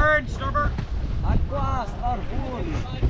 Starboard, starboard. Acqua, starboard.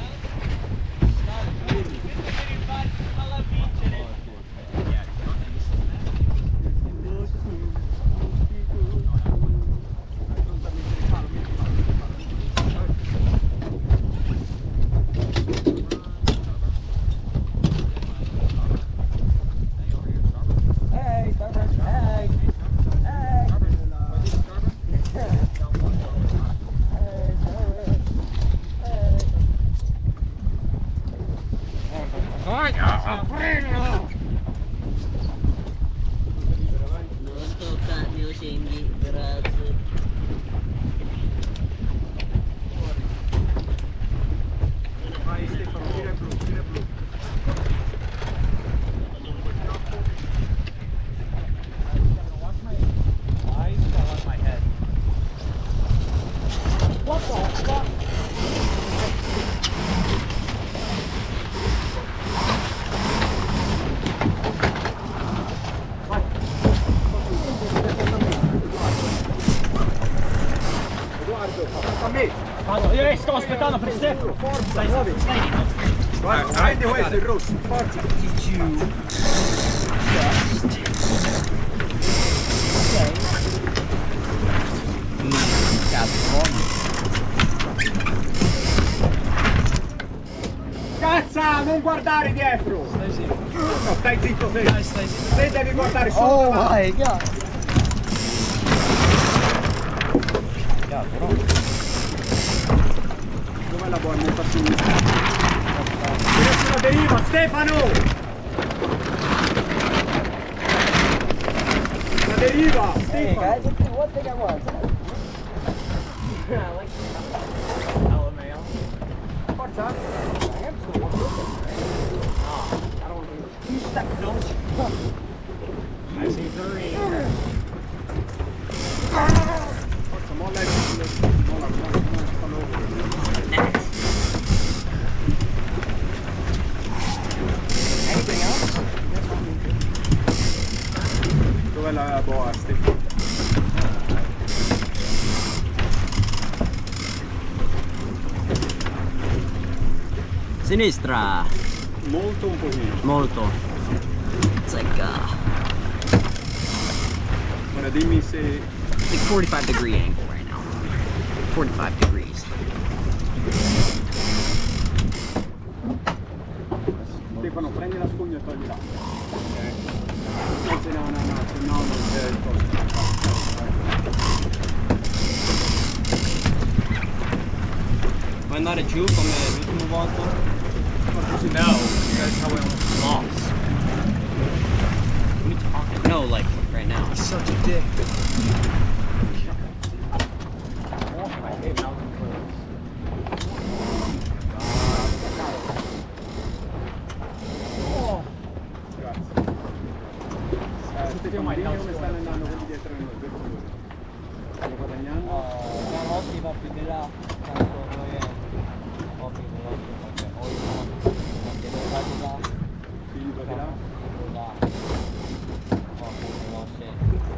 Io sto aspettando per Stefano. Forza, muovi. Guarda, prendi questo il rosso. Forza. Cazza, non guardare dietro. Stai zitto. No, stai zitto te. Dai, stai zitto. Te devi guardare solo. Oh my god. Dov'è la buona fattore? Direzione deriva, Stefano! La deriva, Hey Stefano! guys, let's see what thing I was. Yeah, I like LMAO. Forza! I am still one person. I don't want to. You step nose. I see 3. Forza, molla il molla. Anything else? Dov'è la boa, Stefano? Sinistra. Molto un pochino. Molto. Zecca. Ora dimmi se... It's like 45-degree angle right now. 45 degrees. Stefano, prendi la spugna e togli l'acqua. Ok? Se no, se no non c'è il costo. Vuoi andare giù come l'ultima volta? No, that's how we almost lost. What are you talking about? No, like right now. He's such a dick. I hate mountain cliffs. Grazie. Stefano, dimmi come stanno andando quelli dietro di noi, per favore. Stiamo guadagnando? Oggi va più di là, tanto noi è ovvio perché oggi anche dove vai di là, Sì, va di là? là, ovvio veloce.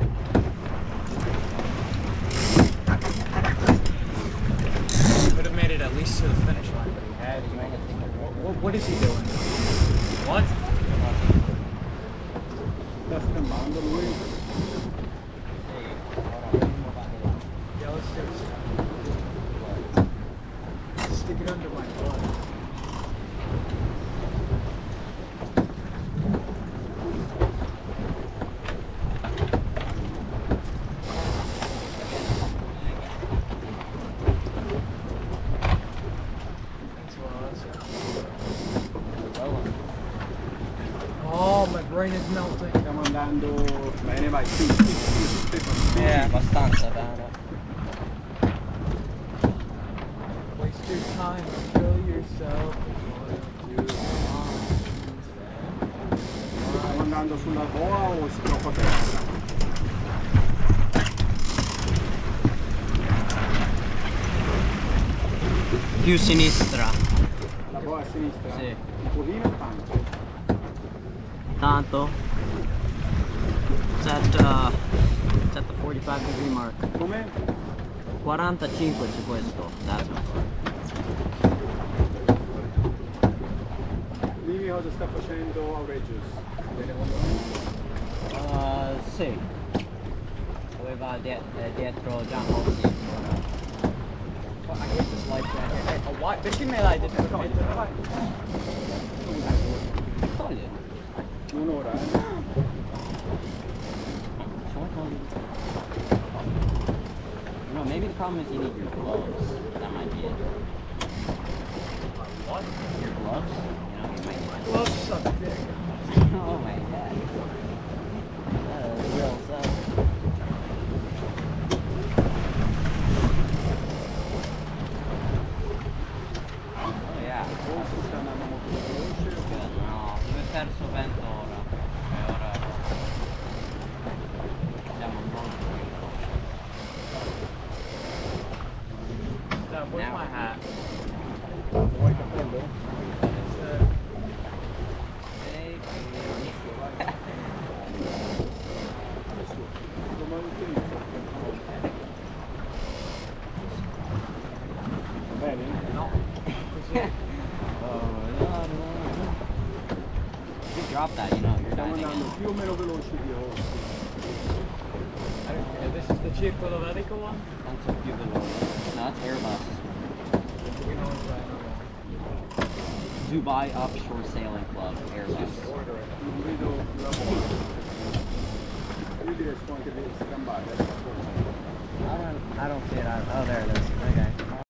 Could have made it at least to the finish line, but he had. What is he doing? What? Sta stremmando lui. Yeah, let's do it. Stick it under my butt. Oh, my brain is melting. Stiamo andando bene, vai, su, Stefano. Abbastanza bene. Waste your time and kill yourself. Stiamo andando sulla boa o si troppo a terra? Più sinistra. La boa a sinistra? Sì. Un pochino o tanto? Tanto. It's at the 45-degree mark. Come? 45 su questo, that's not fun. Dimmi cosa sta facendo Aurelius. Bene con noi? Sì. Aveva dietro già così. I hate this life jacket. Why? Perché me l'hai detto? Togli. Non ora, No, maybe the problem is you need your gloves. That might be it. What? Your gloves? You know, you might need my Gloves suck dick. Oh my god. That is real stuff. Oh yeah. forse sta andando molto veloce. Good. No, dove è perso vento ora? E ora siamo molto più veloci. Where's my hat? Vuoi capello? Come lo utilizzo? Va bene? No. If you drop that, you know, you're Stiamo diving andando in. più o meno veloci di Horse. Okay, this is the Circolo Vedico one? That's a più veloce. No, that's Airbus. We know it's right now. Dubai Offshore Sailing Club, Airbus. Non vedo la voce. Io riesco anche a strambare. I don't see it. Oh, there it is.